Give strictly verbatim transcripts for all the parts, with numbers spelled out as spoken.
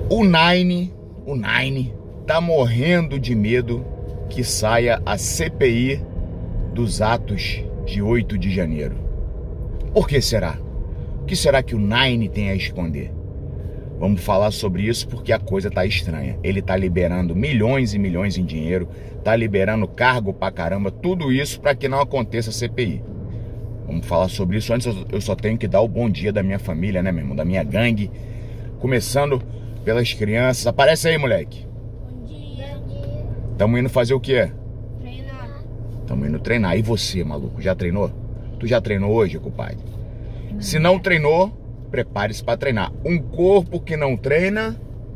O Nine, o Nine tá morrendo de medo que saia a C P I dos atos de oito de janeiro. Por que será? O que será que o Nine tem a esconder? Vamos falar sobre isso porque a coisa tá estranha. Ele tá liberando milhões e milhões em dinheiro, tá liberando cargo pra caramba, tudo isso para que não aconteça a C P I. Vamos falar sobre isso. Antes eu só tenho que dar o bom dia da minha família, né, meu irmão? Da minha gangue. Começando pelas crianças. Aparece aí, moleque. Bom dia. Bom dia. Tamo indo fazer o quê? Treinar. Tamo indo treinar. E você, maluco? Já treinou? Tu já treinou hoje, compadre? Se não treinou, prepare-se para treinar. Um corpo que não treina...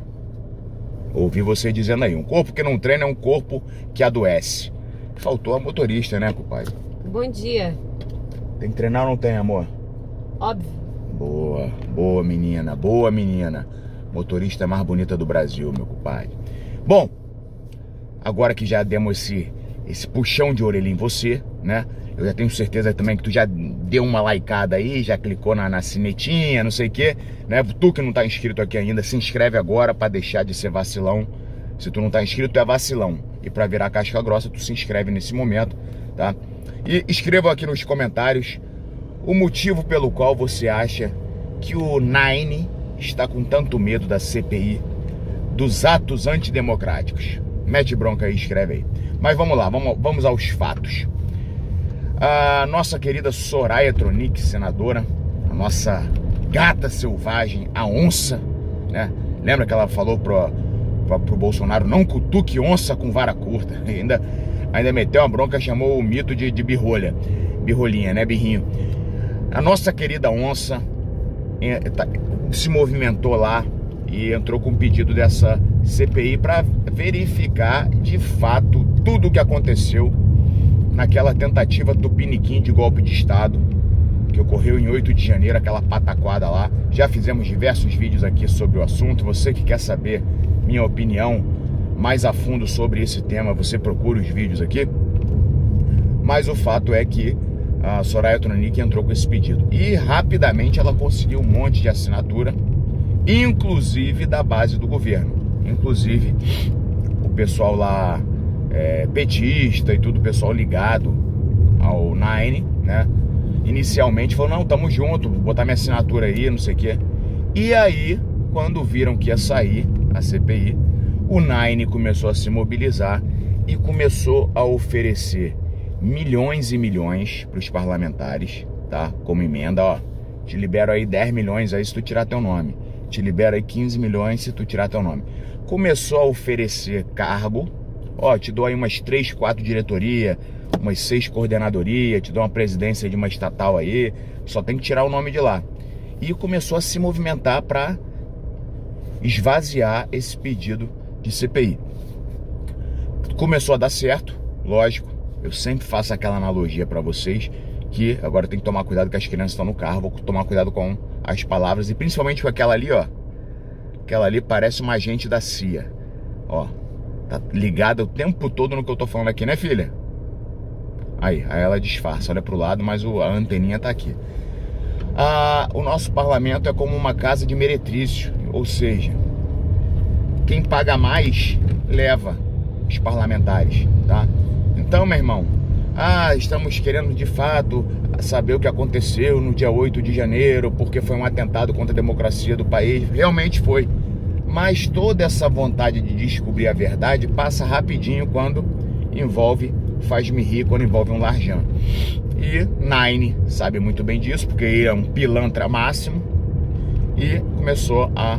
Ouvi você dizendo aí. Um corpo que não treina é um corpo que adoece. Faltou a motorista, né, compadre? Bom dia. Tem que treinar ou não tem, amor? Óbvio. Boa, boa menina, boa menina. Motorista mais bonita do Brasil, meu compadre. Bom, agora que já demos esse, esse puxão de orelha em você, né? Eu já tenho certeza também que tu já deu uma likeada aí, já clicou na, na sinetinha, não sei o que, né? Tu que não tá inscrito aqui ainda, se inscreve agora pra deixar de ser vacilão. Se tu não tá inscrito, tu é vacilão. E pra virar casca grossa, tu se inscreve nesse momento, tá? E escreva aqui nos comentários o motivo pelo qual você acha que o Nine está com tanto medo da C P I, dos atos antidemocráticos. Mete bronca aí, escreve aí. Mas vamos lá, vamos, vamos aos fatos. A nossa querida Soraya Tronic, senadora, a nossa gata selvagem, a onça, né? Lembra que ela falou pro, pro, pro Bolsonaro, não cutuque onça com vara curta. Ainda, ainda meteu uma bronca, chamou o mito de, de birrolha. Birrolinha, né, birrinho? A nossa querida onça é, tá, se movimentou lá e entrou com o pedido dessa C P I para verificar de fato tudo o que aconteceu naquela tentativa tupiniquim de golpe de Estado que ocorreu em oito de janeiro, aquela pataquada lá. Já fizemos diversos vídeos aqui sobre o assunto. Você que quer saber minha opinião mais a fundo sobre esse tema, você procura os vídeos aqui. Mas o fato é que a Soraya Tronic entrou com esse pedido e rapidamente ela conseguiu um monte de assinatura, inclusive da base do governo, inclusive o pessoal lá é, petista e tudo, o pessoal ligado ao Nine, né? Inicialmente falou, não, tamo junto, vou botar minha assinatura aí, não sei o quê. E aí, quando viram que ia sair a C P I, o Nine começou a se mobilizar e começou a oferecer milhões e milhões para os parlamentares, tá? Como emenda, ó, te libero aí dez milhões aí se tu tirar teu nome, te libero aí quinze milhões se tu tirar teu nome. Começou a oferecer cargo, ó, te dou aí umas três, quatro diretoria, umas seis coordenadoria, te dou uma presidência de uma estatal aí, só tem que tirar o nome de lá. E começou a se movimentar para esvaziar esse pedido de C P I. Começou a dar certo, lógico. Eu sempre faço aquela analogia para vocês que agora tem que tomar cuidado que as crianças estão no carro, vou tomar cuidado com as palavras e principalmente com aquela ali, ó. Aquela ali parece uma agente da C I A. Ó, tá ligada o tempo todo no que eu tô falando aqui, né, filha? Aí, aí ela disfarça, olha pro lado, mas o, a anteninha tá aqui. Ah, o nosso parlamento é como uma casa de meretrício, ou seja, quem paga mais leva os parlamentares, tá? Então, meu irmão, ah, estamos querendo de fato saber o que aconteceu no dia oito de janeiro, porque foi um atentado contra a democracia do país. Realmente foi. Mas toda essa vontade de descobrir a verdade passa rapidinho quando envolve, faz-me rir, quando envolve um larjão. E Nine sabe muito bem disso, porque ele é um pilantra máximo e começou a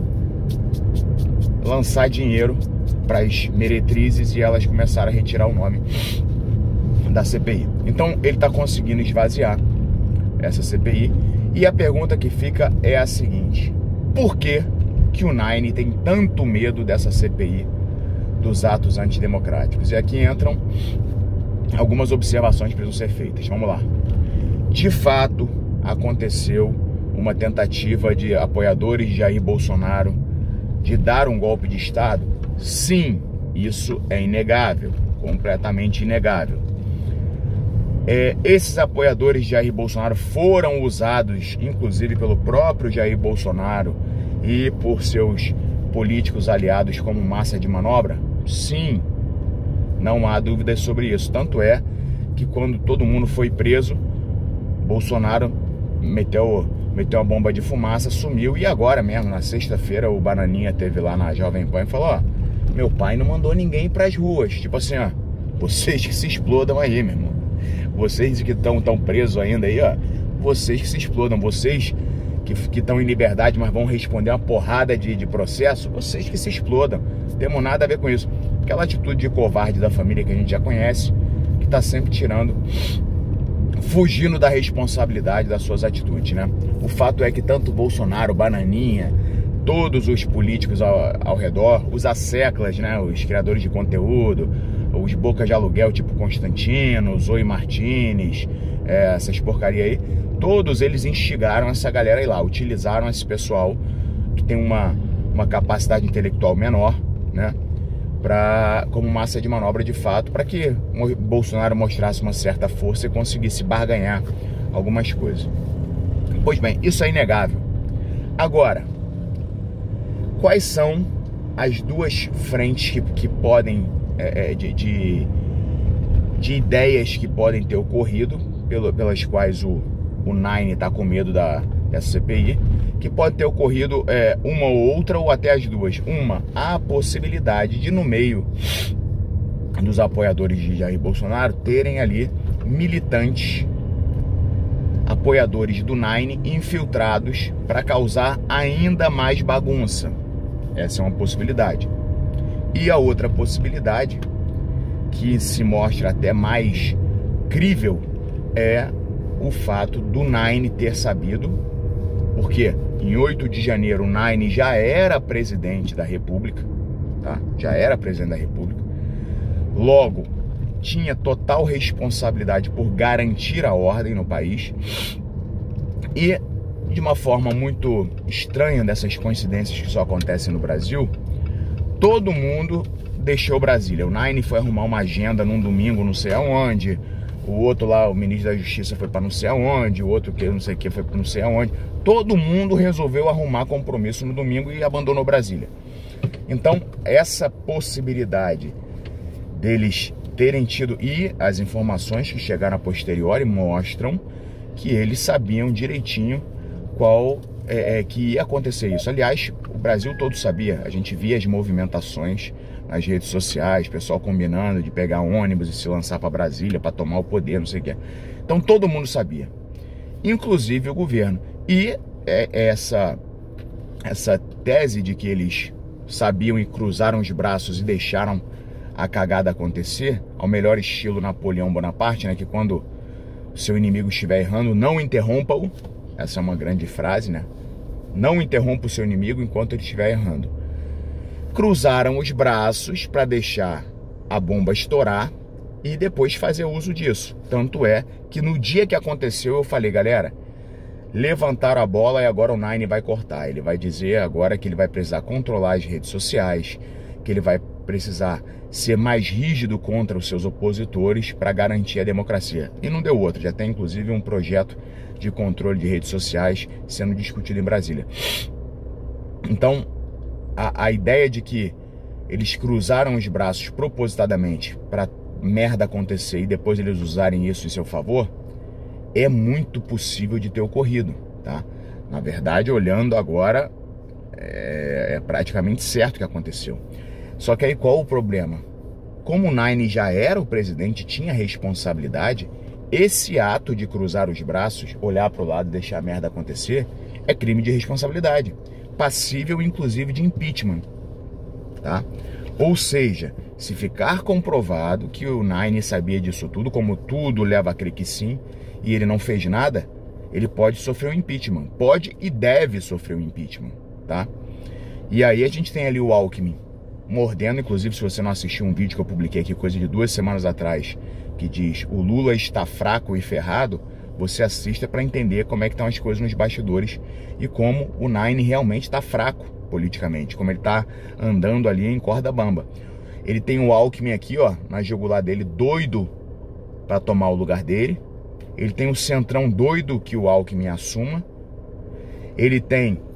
lançar dinheiro para as meretrizes e elas começaram a retirar o nome da C P I. Então ele está conseguindo esvaziar essa C P I e a pergunta que fica é a seguinte: por que que o Nine tem tanto medo dessa C P I dos atos antidemocráticos? E aqui entram algumas observações que precisam ser feitas. Vamos lá. De fato, aconteceu uma tentativa de apoiadores de Jair Bolsonaro de dar um golpe de Estado? Sim, isso é inegável, completamente inegável. É, esses apoiadores de Jair Bolsonaro foram usados, inclusive pelo próprio Jair Bolsonaro e por seus políticos aliados como massa de manobra? Sim, não há dúvidas sobre isso. Tanto é que quando todo mundo foi preso, Bolsonaro meteu, meteu uma bomba de fumaça, sumiu. E agora mesmo, na sexta-feira, o Bananinha teve lá na Jovem Pan e falou: ó, meu pai não mandou ninguém pras ruas. Tipo assim, ó, vocês que se explodam aí, meu irmão. Vocês que estão tão presos ainda aí, ó, vocês que se explodam. Vocês que estão em liberdade, mas vão responder uma porrada de, de processo, vocês que se explodam. Não temos nada a ver com isso. Aquela atitude de covarde da família que a gente já conhece, que tá sempre tirando, fugindo da responsabilidade das suas atitudes, né? O fato é que tanto Bolsonaro, Bananinha, todos os políticos ao, ao redor, os asseclas, né? Os criadores de conteúdo, os bocas de aluguel tipo Constantino, Zoe Martins, é, essas porcaria aí, todos eles instigaram essa galera aí lá, utilizaram esse pessoal que tem uma, uma capacidade intelectual menor, né? Pra, como massa de manobra de fato, para que o Bolsonaro mostrasse uma certa força e conseguisse barganhar algumas coisas. Pois bem, isso é inegável. Agora, quais são as duas frentes que, que podem, é, de, de, de ideias que podem ter ocorrido, pelo, pelas quais o, o Nine está com medo da, dessa C P I, que pode ter ocorrido é, uma ou outra, ou até as duas. Uma, há a possibilidade de, no meio dos apoiadores de Jair Bolsonaro, terem ali militantes, apoiadores do Nine, infiltrados para causar ainda mais bagunça. Essa é uma possibilidade. E a outra possibilidade, que se mostra até mais crível, é o fato do Nine ter sabido, porque em oito de janeiro o Nine já era presidente da República, tá? Já era presidente da República. Logo, tinha total responsabilidade por garantir a ordem no país. E, de uma forma muito estranha dessas coincidências que só acontecem no Brasil, todo mundo deixou Brasília. O Nine foi arrumar uma agenda num domingo, não sei aonde. O outro lá, o ministro da Justiça, foi para não sei aonde. O outro que não sei o que foi para não sei aonde. Todo mundo resolveu arrumar compromisso no domingo e abandonou Brasília. Então, essa possibilidade deles terem tido, e as informações que chegaram a posteriori mostram que eles sabiam direitinho qual é, é, que ia acontecer isso. Aliás, o Brasil todo sabia. A gente via as movimentações nas redes sociais, pessoal combinando de pegar ônibus e se lançar para Brasília para tomar o poder, não sei o que. Então todo mundo sabia, inclusive o governo. E é, essa, essa tese de que eles sabiam e cruzaram os braços e deixaram a cagada acontecer, ao melhor estilo Napoleão Bonaparte, né? Que quando o seu inimigo estiver errando, não interrompa-o. Essa é uma grande frase, né? Não interrompa o seu inimigo enquanto ele estiver errando. Cruzaram os braços para deixar a bomba estourar e depois fazer uso disso. Tanto é que no dia que aconteceu eu falei, galera, levantaram a bola e agora o Nine vai cortar. Ele vai dizer agora que ele vai precisar controlar as redes sociais, que ele vai precisar ser mais rígido contra os seus opositores para garantir a democracia. E não deu outra, já tem inclusive um projeto de controle de redes sociais sendo discutido em Brasília. Então, a, a ideia de que eles cruzaram os braços propositadamente para merda acontecer e depois eles usarem isso em seu favor, é muito possível de ter ocorrido, tá? Na verdade, olhando agora, é, é praticamente certo que aconteceu. Só que aí qual o problema? Como o Nine já era o presidente, tinha responsabilidade, esse ato de cruzar os braços, olhar para o lado e deixar a merda acontecer, é crime de responsabilidade, passível inclusive de impeachment, tá? Ou seja, se ficar comprovado que o Nine sabia disso tudo, como tudo leva a crer que sim, e ele não fez nada, ele pode sofrer um impeachment, pode e deve sofrer um impeachment, tá? E aí a gente tem ali o Alckmin mordendo, inclusive se você não assistiu um vídeo que eu publiquei aqui coisa de duas semanas atrás, que diz o Lula está fraco e ferrado, você assista para entender como é que estão as coisas nos bastidores e como o Nine realmente está fraco politicamente, como ele está andando ali em corda bamba. Ele tem o Alckmin aqui, ó, na jugular dele, doido para tomar o lugar dele. Ele tem o Centrão doido que o Alckmin assuma. Ele tem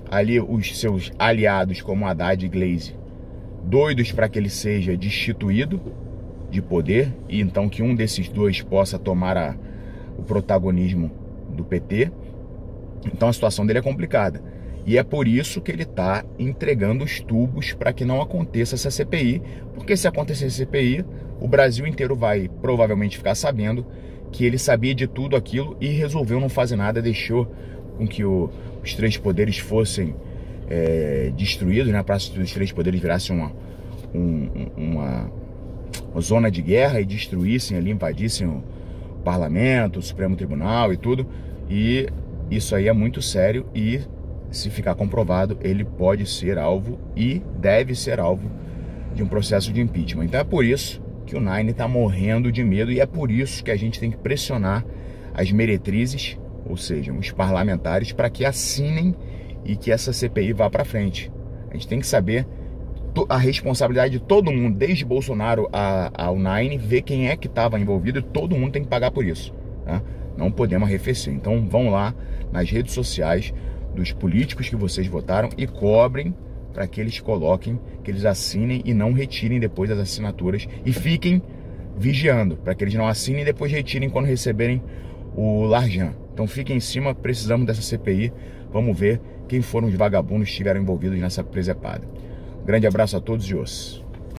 ali os seus aliados como Haddad e Gleisi, doidos para que ele seja destituído de poder, e então que um desses dois possa tomar a, o protagonismo do P T. Então a situação dele é complicada. E é por isso que ele está entregando os tubos para que não aconteça essa C P I, porque se acontecer essa C P I, o Brasil inteiro vai provavelmente ficar sabendo que ele sabia de tudo aquilo e resolveu não fazer nada, deixou com que o, os três poderes fossem é, destruídos, né? A Praça dos Três Poderes virasse uma, um, uma, uma zona de guerra e destruíssem ali, invadissem o parlamento, o Supremo Tribunal e tudo. E isso aí é muito sério e, se ficar comprovado, ele pode ser alvo e deve ser alvo de um processo de impeachment. Então é por isso que o Nine está morrendo de medo e é por isso que a gente tem que pressionar as meretrizes, ou seja, os parlamentares, para que assinem e que essa C P I vá para frente. A gente tem que saber a responsabilidade de todo mundo, desde Bolsonaro ao Nine, ver quem é que estava envolvido, e todo mundo tem que pagar por isso, tá? Não podemos arrefecer. Então vão lá nas redes sociais dos políticos que vocês votaram e cobrem para que eles coloquem, que eles assinem e não retirem depois as assinaturas, e fiquem vigiando para que eles não assinem e depois retirem quando receberem o Larjan. Então fiquem em cima, precisamos dessa C P I, vamos ver quem foram os vagabundos que estiveram envolvidos nessa presepada. Um grande abraço a todos e os.